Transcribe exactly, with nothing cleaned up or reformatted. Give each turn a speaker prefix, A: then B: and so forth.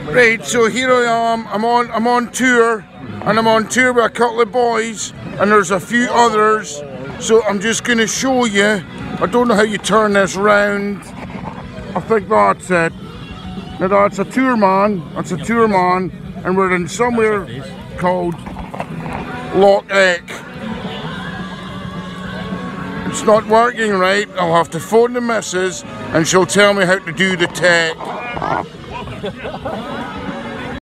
A: Right, so here I am. I'm on. I'm on tour, and I'm on tour with a couple of boys, and there's a few others. So I'm just going to show you. I don't know how you turn this round. I think that's it. Now that's a tour man. That's a tour man, and we're in somewhere called Loch Eck. It's not working right. I'll have to phone the missus, and she'll tell me how to do the tech.